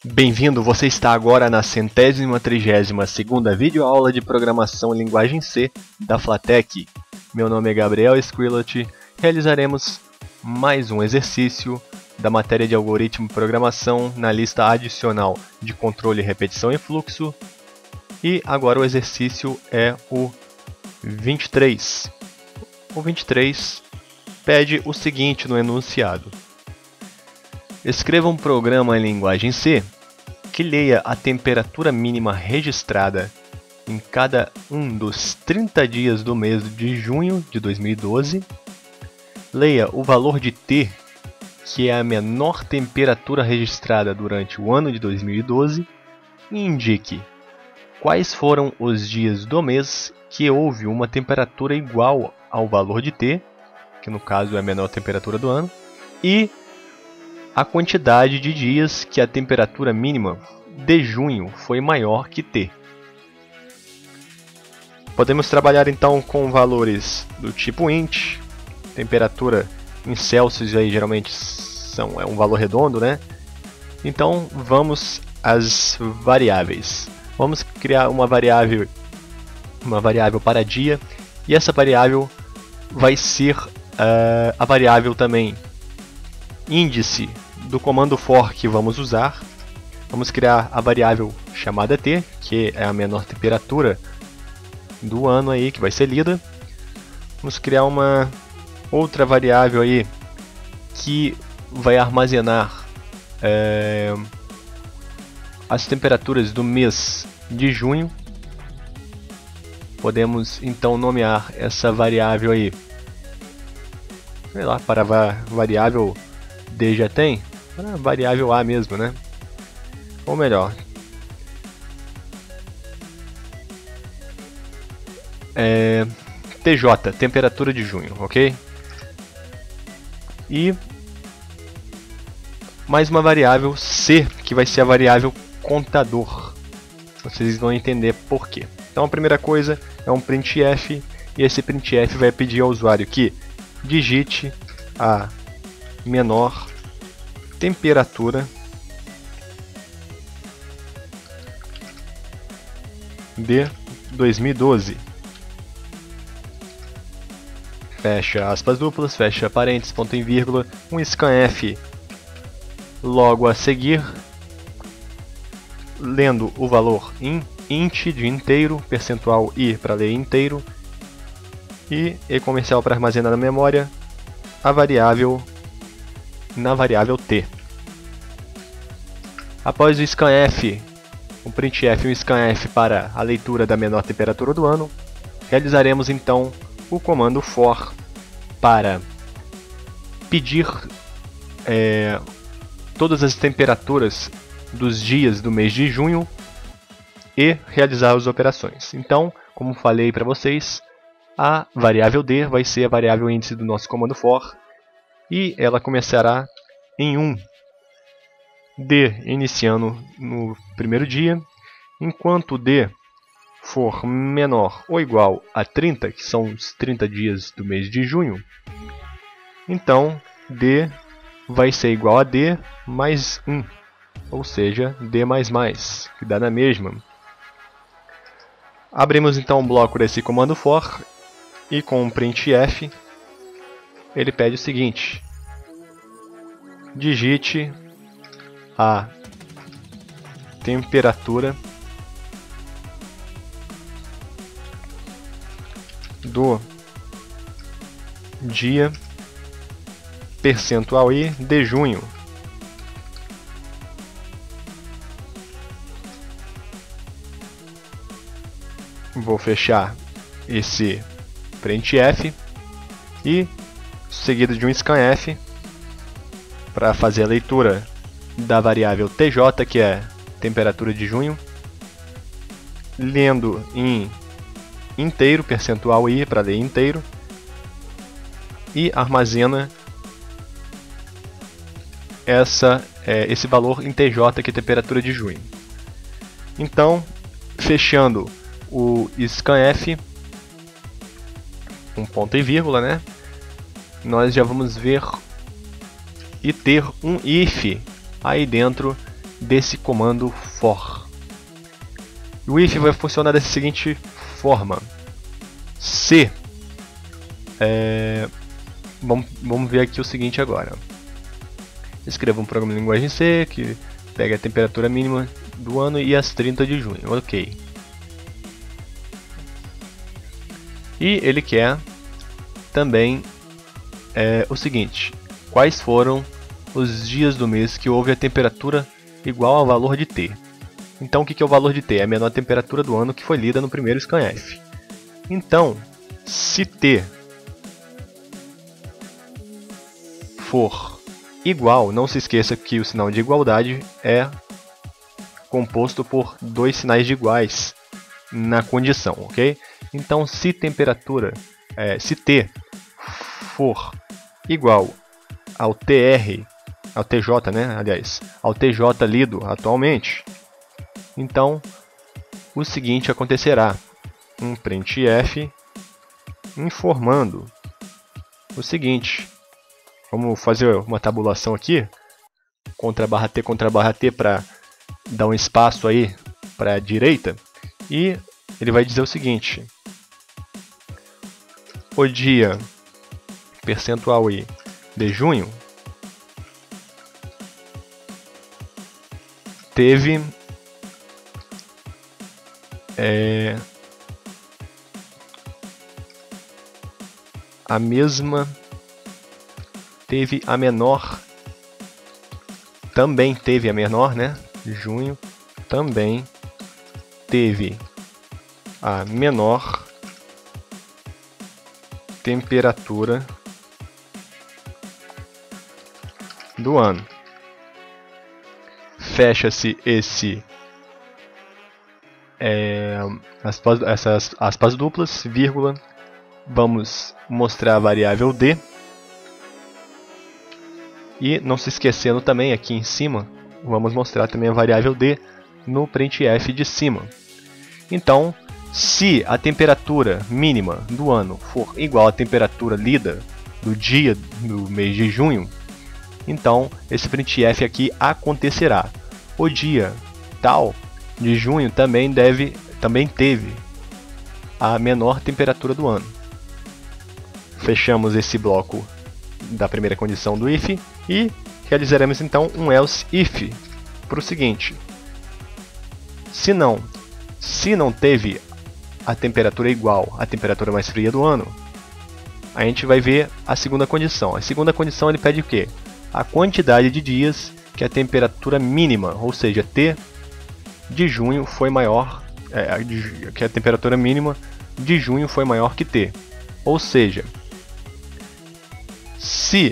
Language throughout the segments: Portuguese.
Bem-vindo, você está agora na 132ª videoaula de programação em linguagem C da Flatech. Meu nome é Gabriel Squillat. Realizaremos mais um exercício da matéria de algoritmo e programação na lista adicional de controle, repetição e fluxo. E agora o exercício é o 23. O 23 pede o seguinte no enunciado: escreva um programa em linguagem C que leia a temperatura mínima registrada em cada um dos 30 dias do mês de junho de 2012, leia o valor de T, que é a menor temperatura registrada durante o ano de 2012, e indique quais foram os dias do mês que houve uma temperatura igual ao valor de T, que no caso é a menor temperatura do ano, e a quantidade de dias que a temperatura mínima de junho foi maior que T. Podemos trabalhar então com valores do tipo int, temperatura em Celsius aí geralmente é um valor redondo, né? Então vamos às variáveis. Vamos criar uma variável para dia, e essa variável vai ser a variável também índice do comando for que vamos usar. Vamos criar a variável chamada T, que é a menor temperatura do ano aí que vai ser lida. Vamos criar uma outra variável aí que vai armazenar as temperaturas do mês de junho. Podemos então nomear essa variável aí, sei lá, para a variável D já tem, para a variável A mesmo, né? Ou melhor, TJ, temperatura de junho, ok? E mais uma variável C, que vai ser a variável contador. Vocês vão entender por quê. Então a primeira coisa é um printf, e esse printf vai pedir ao usuário que digite a menor temperatura de 2012. Fecha aspas duplas, fecha parênteses, ponto e vírgula, um scanf logo a seguir, lendo o valor em int de inteiro, percentual i para ler inteiro, e comercial para armazenar na memória a variável na variável t. Após o scanf, o printf e o scanf para a leitura da menor temperatura do ano, realizaremos então o comando for para pedir todas as temperaturas dos dias do mês de junho e realizar as operações. Então, como falei para vocês, a variável D vai ser a variável índice do nosso comando for, e ela começará em 1, D iniciando no primeiro dia, enquanto D for menor ou igual a 30, que são os 30 dias do mês de junho, então D vai ser igual a D mais 1, ou seja, D++, que dá na mesma. Abrimos então um bloco desse comando for, e com o printf ele pede o seguinte: digite a temperatura do dia percentual i de junho. Vou fechar esse printf e seguido de um scanf para fazer a leitura da variável tj, que é temperatura de junho, lendo em inteiro, percentual i para ler inteiro, e armazena esse valor em tj, que é temperatura de junho. Então, fechando o scanf com ponto e vírgula, né? Nós já vamos ver e ter um if aí dentro desse comando for. O if vai funcionar da seguinte forma: se vamos ver aqui o seguinte agora. Escreva um programa de linguagem C que pega a temperatura mínima do ano e as 30 de junho. Ok. E ele quer também o seguinte: quais foram os dias do mês que houve a temperatura igual ao valor de T. Então o que é o valor de T? É a menor temperatura do ano que foi lida no primeiro scanf. Então, se T for igual, não se esqueça que o sinal de igualdade é composto por dois sinais de iguais na condição, ok? Então, se se T for igual ao TR, ao TJ, né? Aliás, ao TJ lido atualmente, então o seguinte acontecerá: um printf informando o seguinte. Vamos fazer uma tabulação aqui, Ctrl+T para dar um espaço aí para a direita, e ele vai dizer o seguinte: o dia percentual I de junho teve a menor, também teve a menor, né? Junho também teve a menor temperatura do ano. Fecha-se essas aspas duplas, vírgula. Vamos mostrar a variável D. E não se esquecendo também, aqui em cima, vamos mostrar também a variável D no printf de cima. Então, se a temperatura mínima do ano for igual à temperatura lida do dia do mês de junho, então esse printf aqui acontecerá. O dia tal de junho também teve a menor temperatura do ano. Fechamos esse bloco da primeira condição do if e realizaremos então um else if para o seguinte: se não teve a temperatura igual à temperatura mais fria do ano, a gente vai ver a segunda condição. A segunda condição ele pede o quê? A quantidade de dias que a temperatura mínima, ou seja, T de junho foi maior, que a temperatura mínima de junho foi maior que T. Ou seja, se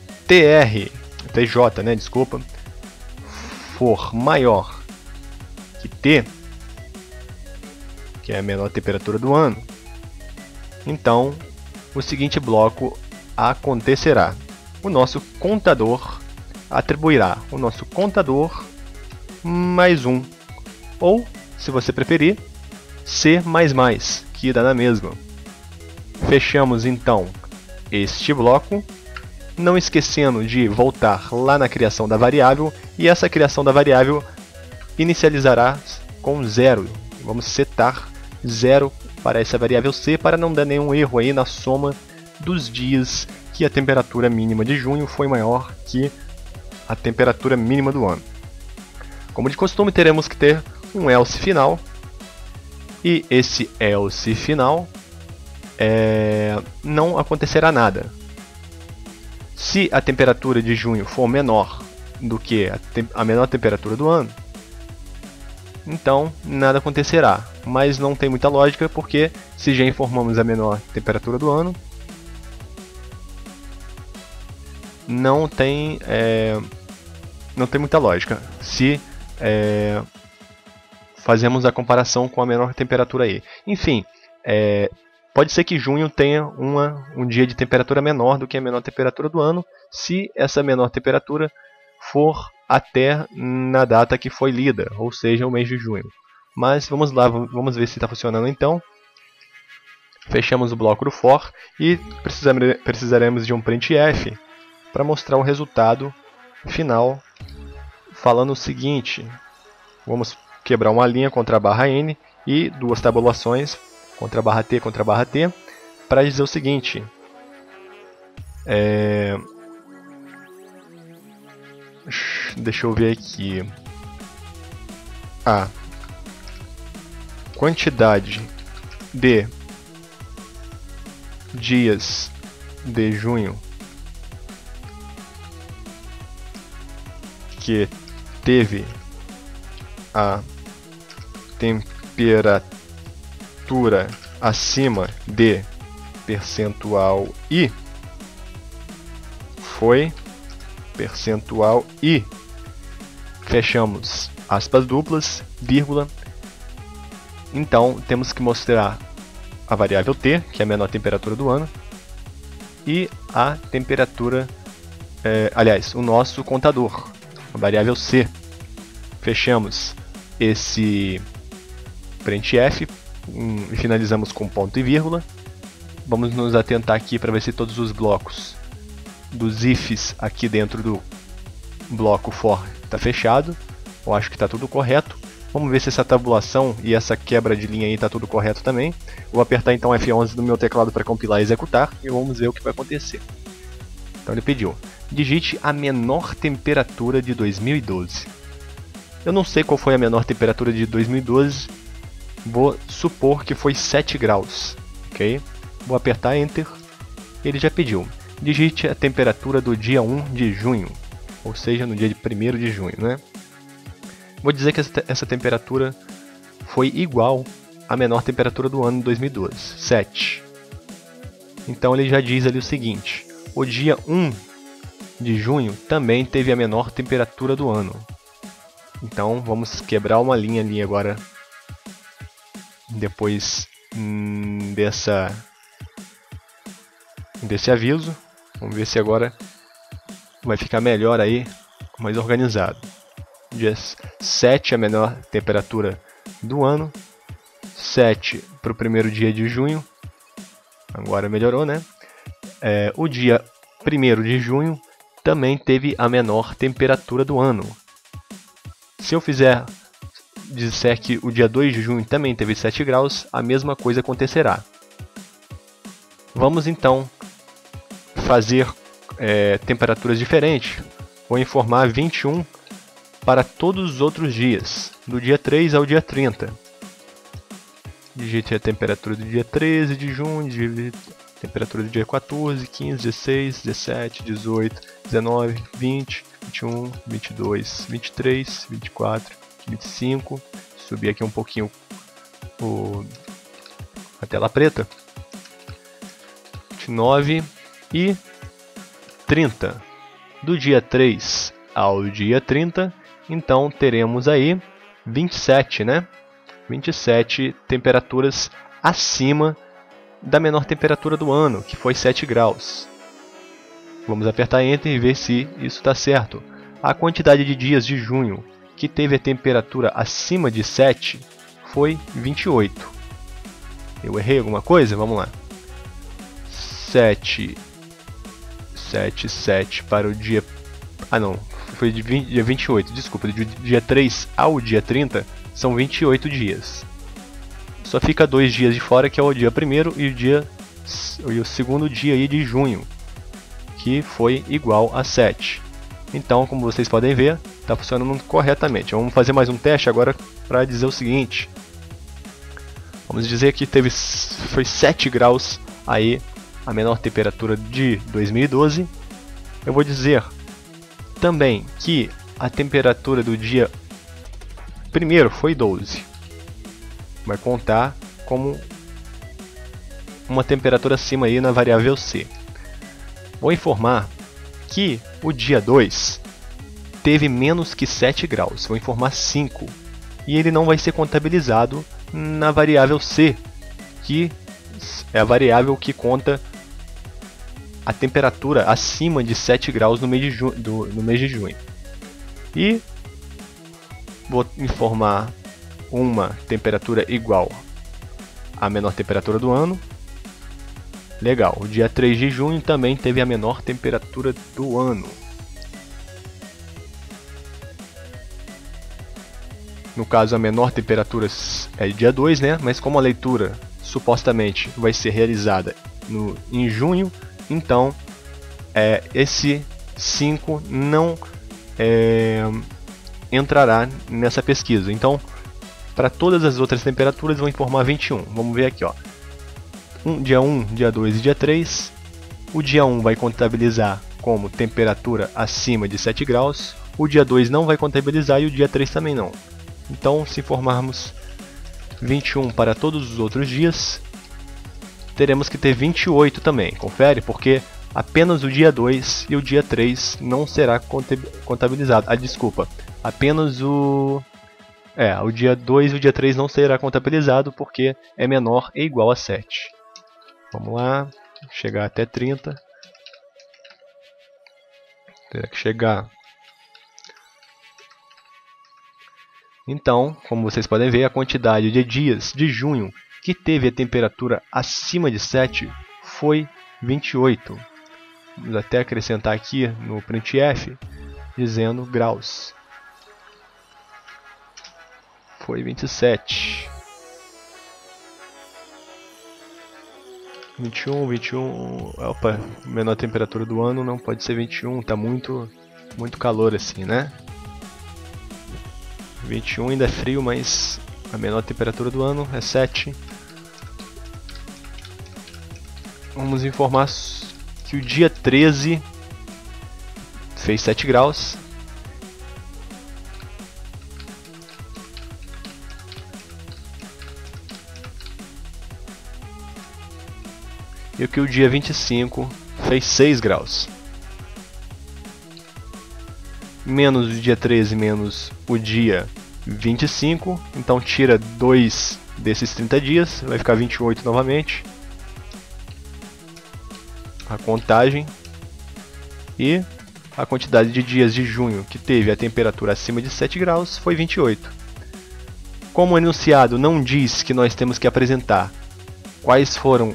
TJ, né, desculpa, for maior que T, que é a menor temperatura do ano, então o seguinte bloco acontecerá: o nosso contador atribuirá o nosso contador mais 1, ou, se você preferir, C++, que dá na mesma. Fechamos então este bloco, não esquecendo de voltar lá na criação da variável, e essa criação da variável inicializará com 0. Vamos setar 0 para essa variável C para não dar nenhum erro aí na soma dos dias que a temperatura mínima de junho foi maior que a temperatura mínima do ano. Como de costume, teremos que ter um else final, e esse else final não acontecerá nada. Se a temperatura de junho for menor do que a menor temperatura do ano, então nada acontecerá. Mas não tem muita lógica, porque se já informamos a menor temperatura do ano, não tem muita lógica se fazemos a comparação com a menor temperatura aí. Enfim, pode ser que junho tenha um dia de temperatura menor do que a menor temperatura do ano, se essa menor temperatura for até na data que foi lida, ou seja, o mês de junho. Mas vamos lá, vamos ver se está funcionando então. Fechamos o bloco do for e precisaremos de um printf para mostrar o resultado final falando o seguinte: vamos quebrar uma linha contra a barra N e duas tabulações contra a barra T contra a barra T, para dizer o seguinte: deixa eu ver aqui. A quantidade de dias de junho que teve a temperatura acima de percentual I foi percentual I, fechamos aspas duplas, vírgula. Então temos que mostrar a variável T, que é a menor temperatura do ano, e a temperatura, aliás, o nosso contador, a variável C. Fechamos esse printf e finalizamos com ponto e vírgula. Vamos nos atentar aqui para ver se todos os blocos dos ifs aqui dentro do bloco for está fechado. Eu acho que está tudo correto. Vamos ver se essa tabulação e essa quebra de linha aí está tudo correto também. Vou apertar então F11 no meu teclado para compilar e executar e vamos ver o que vai acontecer. Então ele pediu: digite a menor temperatura de 2012. Eu não sei qual foi a menor temperatura de 2012. Vou supor que foi 7 graus. Ok? Vou apertar Enter. Ele já pediu: digite a temperatura do dia 1 de junho. Ou seja, no dia de 1º de junho, né? Vou dizer que essa temperatura foi igual à menor temperatura do ano de 2012, 7. Então ele já diz ali o seguinte: o dia 1 de junho também teve a menor temperatura do ano. Então vamos quebrar uma linha ali agora, depois desse aviso. Vamos ver se agora vai ficar melhor aí, mais organizado. Dia 7 é a menor temperatura do ano, 7 para o 1º dia de junho, agora melhorou, né? O dia 1º de junho também teve a menor temperatura do ano. Se eu disser que o dia 2 de junho também teve 7 graus, a mesma coisa acontecerá. Vamos então fazer temperaturas diferentes. Vou informar 21 para todos os outros dias, do dia 3 ao dia 30. Digite a temperatura do dia 13 de junho, temperatura do dia 14, 15, 16, 17, 18, 19, 20, 21, 22, 23, 24, 25. Subir aqui um pouquinho a tela preta. 29 e 30. Do dia 3 ao dia 30, então teremos aí 27, né? 27 temperaturas acima da menor temperatura do ano, que foi 7 graus. Vamos apertar Enter e ver se isso está certo. A quantidade de dias de junho que teve a temperatura acima de 7 foi 28. Eu errei alguma coisa? Vamos lá. 7 para o dia... Ah não, foi dia 28, desculpa. Do dia 3 ao dia 30 são 28 dias. Só fica 2 dias de fora, que é o dia 1º e o segundo dia aí de junho, que foi igual a 7. Então, como vocês podem ver, está funcionando corretamente. Vamos fazer mais um teste agora para dizer o seguinte. Vamos dizer que foi 7 graus aí a menor temperatura de 2012. Eu vou dizer também que a temperatura do dia 1º foi 12. Vai contar como uma temperatura acima aí na variável C. Vou informar que o dia 2 teve menos que 7 graus. Vou informar 5. E ele não vai ser contabilizado na variável C, que é a variável que conta a temperatura acima de 7 graus no mês de junho. E vou informar uma temperatura igual à menor temperatura do ano. Legal, o dia 3 de junho também teve a menor temperatura do ano. no caso a menor temperatura é dia 2, né? Mas como a leitura supostamente vai ser realizada em junho, então esse 5 não entrará nessa pesquisa. Então, para todas as outras temperaturas vão informar 21. Vamos ver aqui, ó. Dia 1, dia 2 e dia 3. O dia 1 vai contabilizar como temperatura acima de 7 graus. O dia 2 não vai contabilizar e o dia 3 também não. Então, se informarmos 21 para todos os outros dias, teremos que ter 28 também. Confere, porque apenas o dia 2 e o dia 3 não será contabilizado. Desculpa. Apenas o dia 2 e o dia 3 não será contabilizado porque é menor ou igual a 7. Vamos lá, chegar até 30. Terá que chegar. Então, como vocês podem ver, a quantidade de dias de junho que teve a temperatura acima de 7 foi 28. Vamos até acrescentar aqui no printf, dizendo graus. Foi 27. 21. Opa, menor temperatura do ano não pode ser 21, tá muito calor assim, né? 21 ainda é frio, mas a menor temperatura do ano é 7. Vamos informar que o dia 13 fez 7 graus. E que o dia 25 fez 6 graus. Menos o dia 13 menos o dia 25. Então tira 2 desses 30 dias. Vai ficar 28 novamente. A contagem. E a quantidade de dias de junho que teve a temperatura acima de 7 graus foi 28. Como o enunciado não diz que nós temos que apresentar quais foram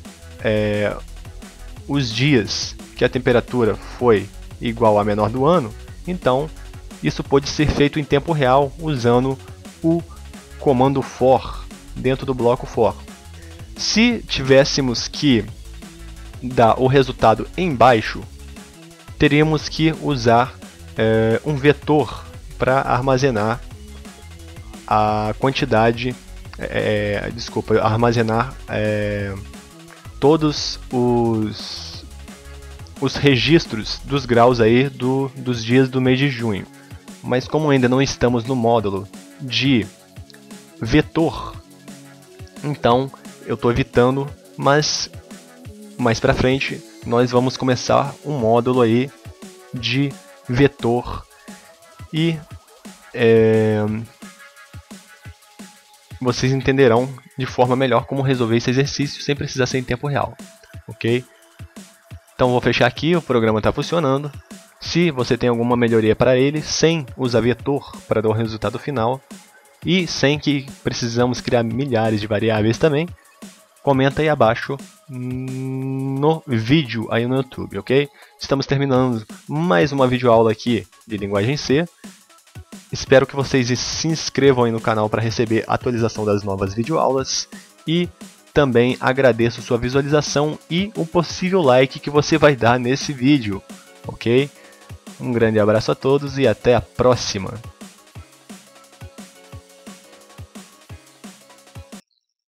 os dias que a temperatura foi igual à menor do ano, então isso pode ser feito em tempo real usando o comando for dentro do bloco for. Se tivéssemos que dar o resultado embaixo, teríamos que usar um vetor para armazenar a quantidade, armazenar todos os registros dos graus aí dos dias do mês de junho. Mas como ainda não estamos no módulo de vetor, então eu estou evitando, mas mais para frente nós vamos começar um módulo aí de vetor e vocês entenderão de forma melhor como resolver esse exercício sem precisar ser em tempo real, ok? Então vou fechar aqui, o programa está funcionando. Se você tem alguma melhoria para ele, sem usar vetor para dar o resultado final e sem que precisamos criar milhares de variáveis também, comenta aí abaixo no vídeo aí no YouTube, ok? Estamos terminando mais uma videoaula aqui de linguagem C. Espero que vocês se inscrevam aí no canal para receber a atualização das novas videoaulas e também agradeço sua visualização e o possível like que você vai dar nesse vídeo, ok? Um grande abraço a todos e até a próxima!